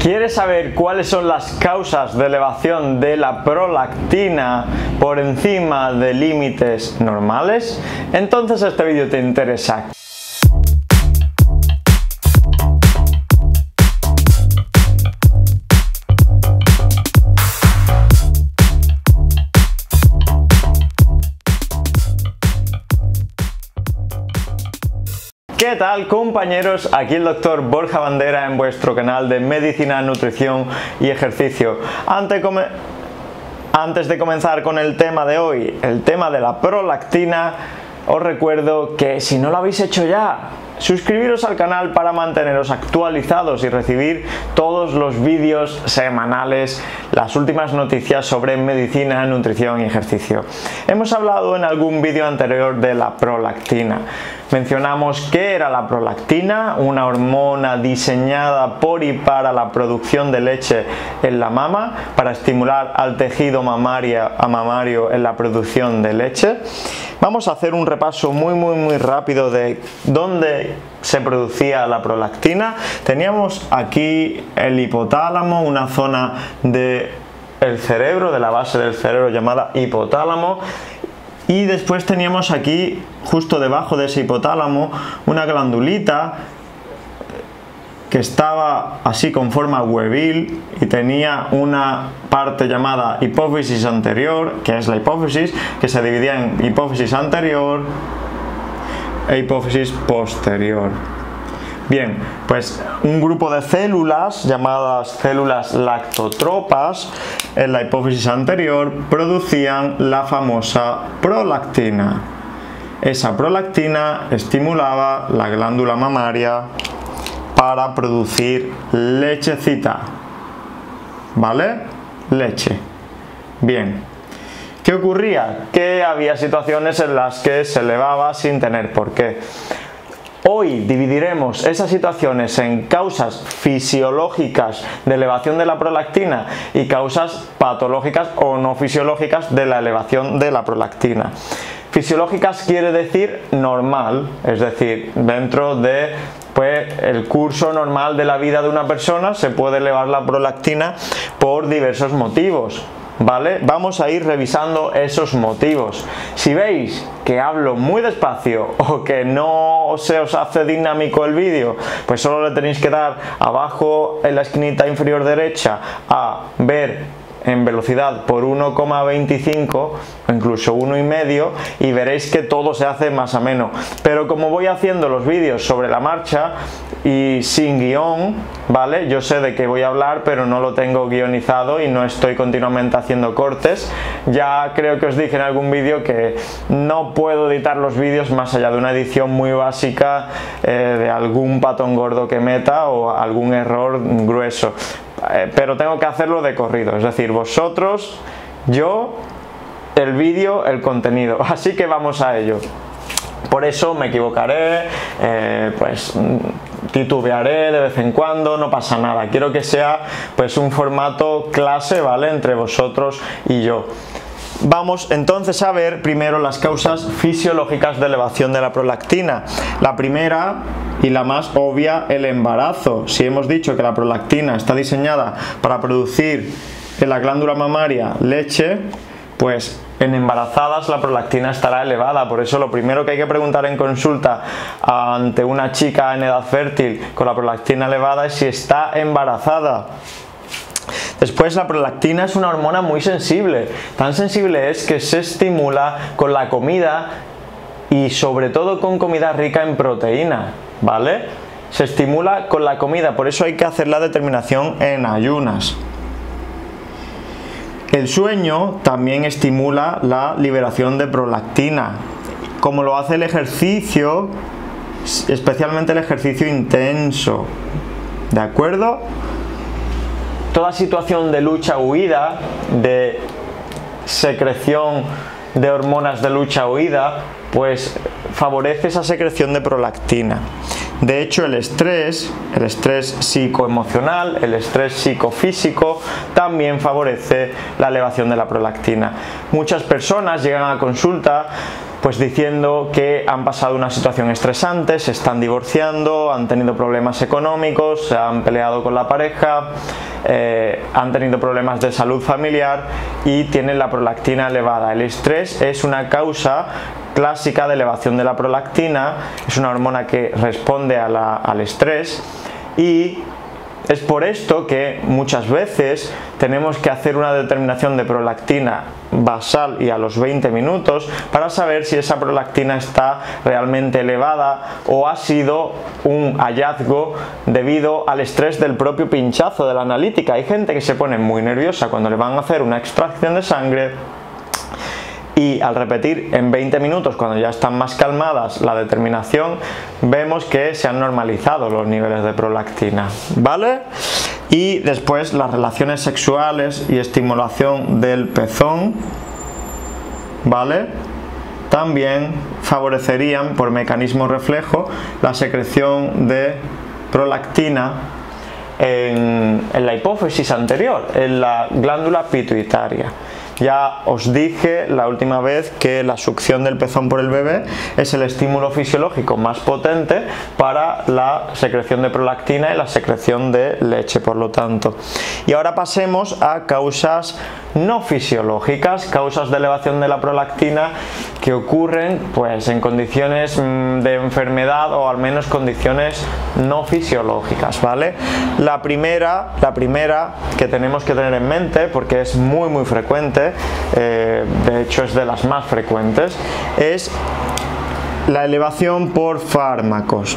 ¿Quieres saber cuáles son las causas de elevación de la prolactina por encima de límites normales? Entonces este vídeo te interesa. ¿Qué tal, compañeros? Aquí el doctor Borja Bandera en vuestro canal de Medicina, Nutrición y Ejercicio. Antes de comenzar con el tema de hoy, el tema de la prolactina, os recuerdo que si no lo habéis hecho ya, suscribiros al canal para manteneros actualizados y recibir todos los vídeos semanales, las últimas noticias sobre medicina, nutrición y ejercicio. Hemos hablado en algún vídeo anterior de la prolactina. Mencionamos qué era la prolactina, una hormona diseñada por y para la producción de leche en la mama, para estimular al tejido mamario en la producción de leche. Vamos a hacer un repaso muy rápido de dónde se producía la prolactina. Teníamos aquí el hipotálamo, una zona del cerebro, de la base del cerebro llamada hipotálamo. Y después teníamos aquí, justo debajo de ese hipotálamo, una glandulita que estaba así con forma huevil y tenía una parte llamada hipófisis anterior, que es la hipófisis, que se dividía en hipófisis anterior e hipófisis posterior. Bien, pues un grupo de células llamadas células lactotropas en la hipófisis anterior producían la famosa prolactina. Esa prolactina estimulaba la glándula mamaria para producir lechecita, ¿vale? Leche. Bien. ¿Qué ocurría? Que había situaciones en las que se elevaba sin tener por qué. Hoy dividiremos esas situaciones en causas fisiológicas de elevación de la prolactina y causas patológicas o no fisiológicas de la elevación de la prolactina. Fisiológicas quiere decir normal, es decir, dentro de el curso normal de la vida de una persona se puede elevar la prolactina por diversos motivos. ¿Vale? Vamos a ir revisando esos motivos. Si veis que hablo muy despacio o que no se os hace dinámico el vídeo, pues solo le tenéis que dar abajo en la esquinita inferior derecha a ver en velocidad por 1,25 o incluso 1,5 y veréis que todo se hace más ameno. Pero como voy haciendo los vídeos sobre la marcha y sin guión, ¿vale? Yo sé de qué voy a hablar, pero no lo tengo guionizado y no estoy continuamente haciendo cortes. Ya creo que os dije en algún vídeo que no puedo editar los vídeos más allá de una edición muy básica de algún patón gordo que meta o algún error grueso. Pero tengo que hacerlo de corrido, es decir, vosotros, yo, el vídeo, el contenido. Así que vamos a ello. Por eso me equivocaré, pues titubearé de vez en cuando, no pasa nada. Quiero que sea pues un formato clase, ¿vale? Entre vosotros y yo. Vamos entonces a ver primero las causas fisiológicas de elevación de la prolactina. La primera y la más obvia, el embarazo. Si hemos dicho que la prolactina está diseñada para producir en la glándula mamaria leche, pues en embarazadas la prolactina estará elevada. Por eso lo primero que hay que preguntar en consulta ante una chica en edad fértil con la prolactina elevada es si está embarazada. Después, la prolactina es una hormona muy sensible. Tan sensible es que se estimula con la comida y sobre todo con comida rica en proteína, ¿vale? Se estimula con la comida, por eso hay que hacer la determinación en ayunas. El sueño también estimula la liberación de prolactina, como lo hace el ejercicio, especialmente el ejercicio intenso, ¿de acuerdo? Toda situación de lucha-huida, de secreción de hormonas de lucha-huida, pues favorece esa secreción de prolactina. De hecho, el estrés psicoemocional, el estrés psicofísico también favorece la elevación de la prolactina. Muchas personas llegan a consulta pues diciendo que han pasado una situación estresante, se están divorciando, han tenido problemas económicos, se han peleado con la pareja, han tenido problemas de salud familiar y tienen la prolactina elevada. El estrés es una causa clásica de elevación de la prolactina, es una hormona que responde al estrés, y es por esto que muchas veces tenemos que hacer una determinación de prolactina basal y a los 20 minutos para saber si esa prolactina está realmente elevada o ha sido un hallazgo debido al estrés del propio pinchazo de la analítica. Hay gente que se pone muy nerviosa cuando le van a hacer una extracción de sangre, y al repetir en 20 minutos, cuando ya están más calmadas la determinación, vemos que se han normalizado los niveles de prolactina, ¿vale? Y después las relaciones sexuales y estimulación del pezón, ¿vale?, también favorecerían por mecanismo reflejo la secreción de prolactina en la hipófisis anterior, en la glándula pituitaria. Ya os dije la última vez que la succión del pezón por el bebé es el estímulo fisiológico más potente para la secreción de prolactina y la secreción de leche, por lo tanto. Y ahora pasemos a causas no fisiológicas, causas de elevación de la prolactina que ocurren pues en condiciones de enfermedad o al menos condiciones no fisiológicas, ¿vale? La primera que tenemos que tener en mente, porque es muy frecuente, de hecho es de las más frecuentes, es la elevación por fármacos.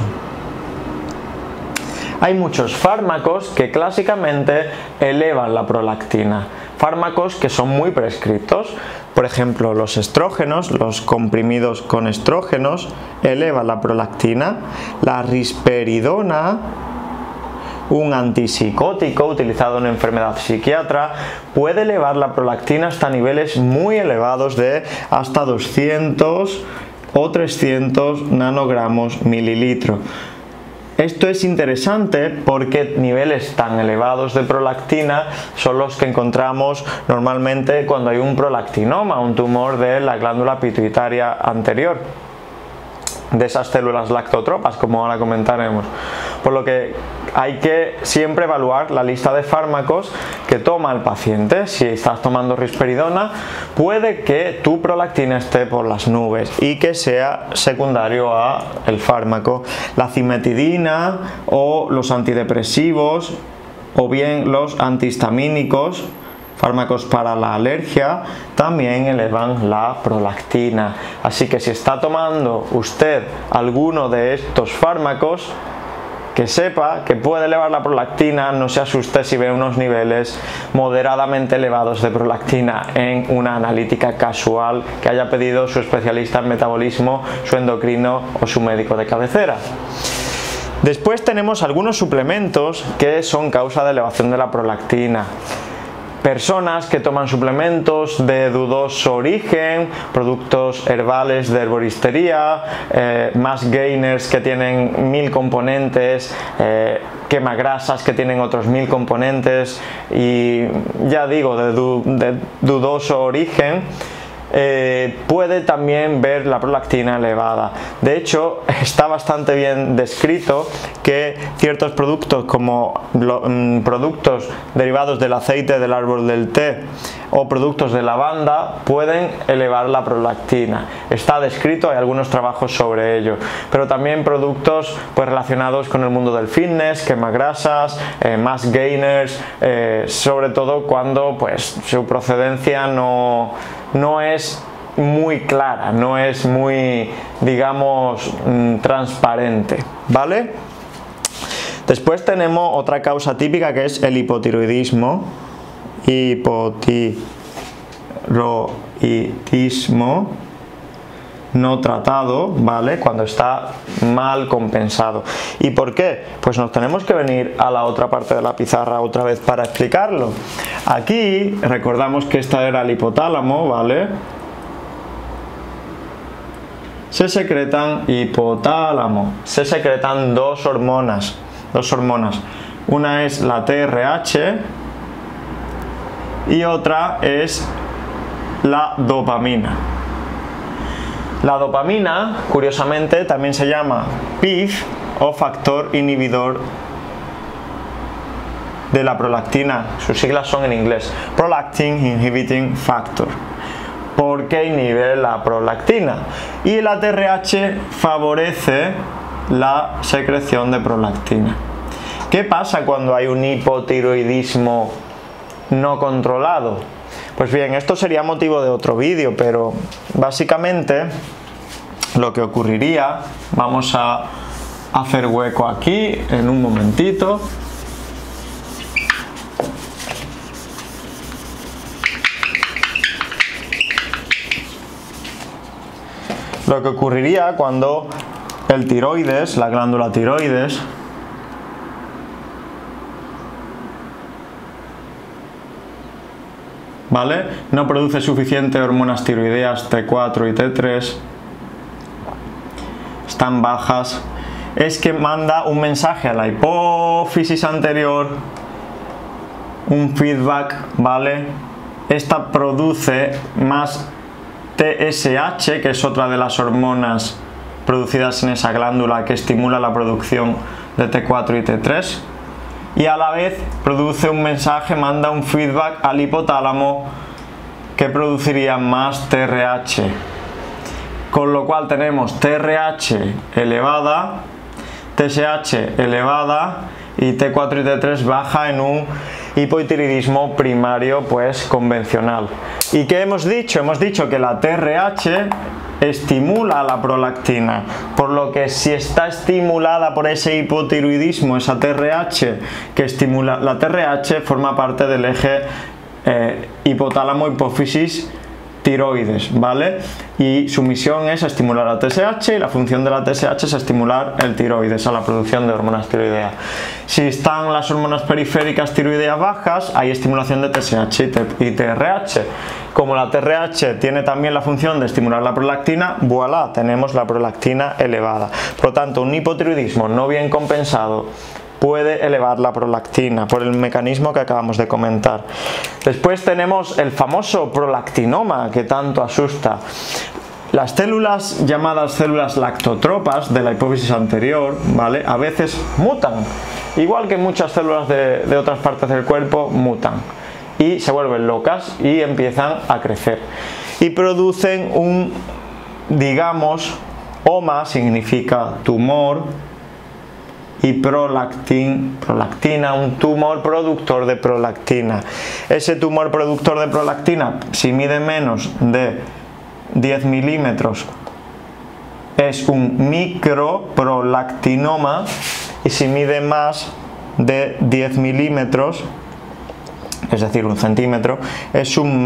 Hay muchos fármacos que clásicamente elevan la prolactina, fármacos que son muy prescritos. Por ejemplo, los estrógenos, los comprimidos con estrógenos elevan la prolactina. La risperidona, un antipsicótico utilizado en enfermedad psiquiatra, puede elevar la prolactina hasta niveles muy elevados de hasta 200 o 300 nanogramos mililitro. Esto es interesante porque niveles tan elevados de prolactina son los que encontramos normalmente cuando hay un prolactinoma, un tumor de la glándula pituitaria anterior, de esas células lactotropas, como ahora comentaremos. Por lo que hay que siempre evaluar la lista de fármacos que toma el paciente. Si estás tomando risperidona, puede que tu prolactina esté por las nubes y que sea secundario a el fármaco. La cimetidina o los antidepresivos o bien los antihistamínicos, fármacos para la alergia, también elevan la prolactina. Así que si está tomando usted alguno de estos fármacos, que sepa que puede elevar la prolactina, no se asuste si ve unos niveles moderadamente elevados de prolactina en una analítica casual que haya pedido su especialista en metabolismo, su endocrino o su médico de cabecera. Después tenemos algunos suplementos que son causa de elevación de la prolactina. Personas que toman suplementos de dudoso origen, productos herbales de herboristería, más gainers que tienen 1000 componentes, quemagrasas que tienen otros 1000 componentes y ya digo de dudoso origen, puede también ver la prolactina elevada. De hecho, está bastante bien descrito que ciertos productos como productos derivados del aceite del árbol del té o productos de lavanda pueden elevar la prolactina. Está descrito, hay algunos trabajos sobre ello, pero también productos pues relacionados con el mundo del fitness, quemagrasas, más gainers, sobre todo cuando pues su procedencia no es muy clara, no es muy, digamos, transparente, ¿vale? Después tenemos otra causa típica que es el hipotiroidismo, no tratado, ¿vale? Cuando está mal compensado. ¿Y por qué? Pues nos tenemos que venir a la otra parte de la pizarra otra vez para explicarlo. Aquí recordamos que esta era el hipotálamo, ¿vale? Se secretan dos hormonas. Una es la TRH y otra es la dopamina. La dopamina, curiosamente, también se llama PIF o factor inhibidor de la prolactina. Sus siglas son en inglés, Prolactin Inhibiting Factor, porque inhibe la prolactina. Y el ATRH favorece la secreción de prolactina. ¿Qué pasa cuando hay un hipotiroidismo no controlado? Pues bien, esto sería motivo de otro vídeo, pero básicamente lo que ocurriría, vamos a hacer hueco aquí en un momentito. Lo que ocurriría cuando el tiroides, la glándula tiroides, ¿vale?, no produce suficiente hormonas tiroideas T4 y T3, están bajas, es que manda un mensaje a la hipófisis anterior, un feedback, ¿vale? Esta produce más TSH, que es otra de las hormonas producidas en esa glándula que estimula la producción de T4 y T3, y a la vez produce un mensaje, manda un feedback al hipotálamo que produciría más TRH, con lo cual tenemos TRH elevada, TSH elevada y T4 y T3 baja en un hipotiroidismo primario pues convencional. ¿Y qué hemos dicho? Hemos dicho que la TRH estimula la prolactina, por lo que si está estimulada por ese hipotiroidismo, esa TRH que estimula la TRH, forma parte del eje hipotálamo hipófisis tiroides, ¿vale? Y su misión es estimular la TSH, y la función de la TSH es estimular el tiroides a la producción de hormonas tiroideas. Si están las hormonas periféricas tiroideas bajas, hay estimulación de TSH y TRH. Como la TRH tiene también la función de estimular la prolactina, voilà, tenemos la prolactina elevada. Por lo tanto, un hipotiroidismo no bien compensado puede elevar la prolactina por el mecanismo que acabamos de comentar. Después tenemos el famoso prolactinoma que tanto asusta. Las células llamadas células lactotropas de la hipófisis anterior, ¿vale?, a veces mutan, igual que muchas células de otras partes del cuerpo mutan y se vuelven locas y empiezan a crecer y producen un, digamos, OMA significa tumor, y prolactina, un tumor productor de prolactina. Ese tumor productor de prolactina, si mide menos de 10 milímetros, es un microprolactinoma, y si mide más de 10 milímetros, es decir, 1 centímetro, es un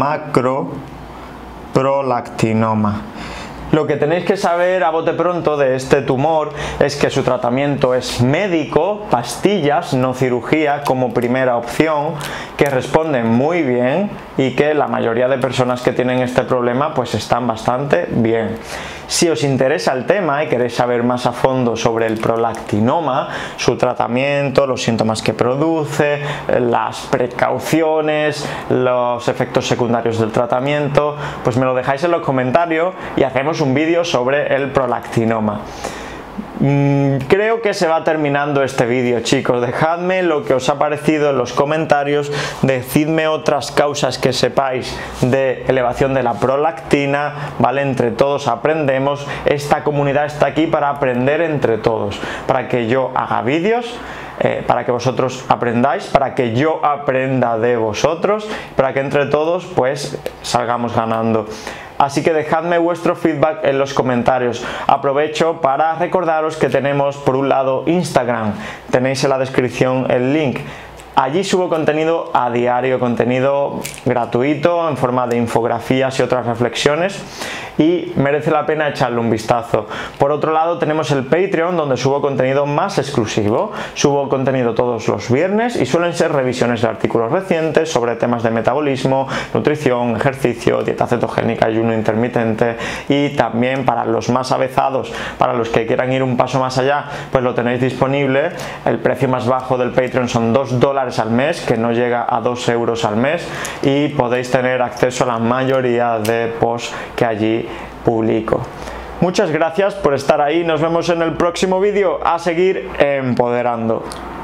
macroprolactinoma. Lo que tenéis que saber a bote pronto de este tumor es que su tratamiento es médico, pastillas, no cirugía, como primera opción, que responden muy bien y que la mayoría de personas que tienen este problema pues están bastante bien. Si os interesa el tema y queréis saber más a fondo sobre el prolactinoma, su tratamiento, los síntomas que produce, las precauciones, los efectos secundarios del tratamiento, pues me lo dejáis en los comentarios y hacemos un vídeo sobre el prolactinoma. Creo que se va terminando este vídeo, chicos. Dejadme lo que os ha parecido en los comentarios, decidme otras causas que sepáis de elevación de la prolactina, ¿vale? Entre todos aprendemos, esta comunidad está aquí para aprender entre todos, para que yo haga vídeos, para que vosotros aprendáis, para que yo aprenda de vosotros, para que entre todos pues salgamos ganando. Así que dejadme vuestro feedback en los comentarios. Aprovecho para recordaros que tenemos por un lado Instagram, tenéis en la descripción el link. Allí subo contenido a diario, contenido gratuito en forma de infografías y otras reflexiones, y merece la pena echarle un vistazo. Por otro lado tenemos el Patreon, donde subo contenido más exclusivo. Subo contenido todos los viernes y suelen ser revisiones de artículos recientes sobre temas de metabolismo, nutrición, ejercicio, dieta cetogénica, ayuno intermitente, y también para los más avezados, para los que quieran ir un paso más allá, pues lo tenéis disponible. El precio más bajo del Patreon son $2 al mes, que no llega a 2 euros al mes, y podéis tener acceso a la mayoría de posts que allí publico. Muchas gracias por estar ahí, nos vemos en el próximo vídeo. A seguir empoderando.